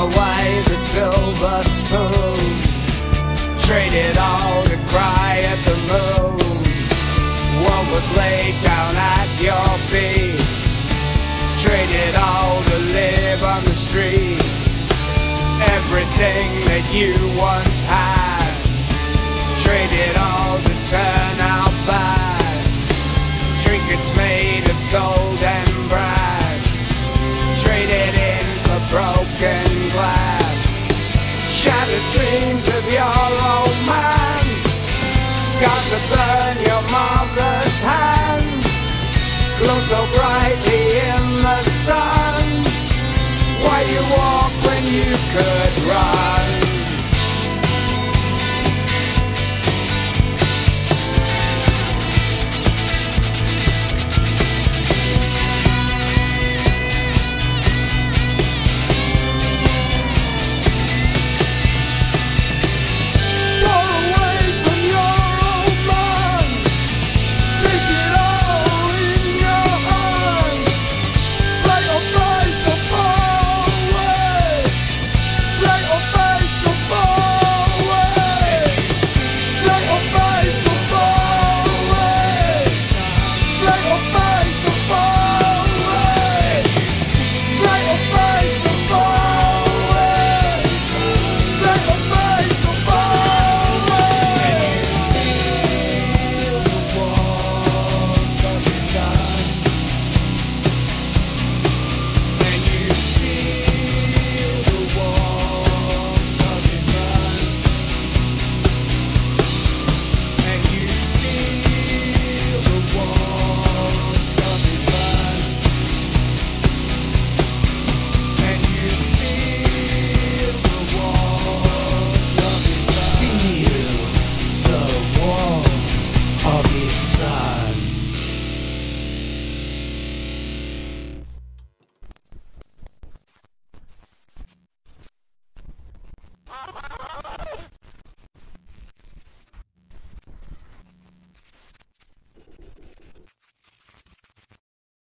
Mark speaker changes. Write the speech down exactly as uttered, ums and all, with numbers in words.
Speaker 1: away the silver spoon, traded all to cry at the moon. What was laid down at your feet, traded all to live on the street. Everything that you once had, traded all to turn out bad. Trinkets made of gold and brass, traded in for broken glass. Shattered dreams of your old man, scars that burn your mother's hand, glow so brightly in the sun. Why you walk when you could run?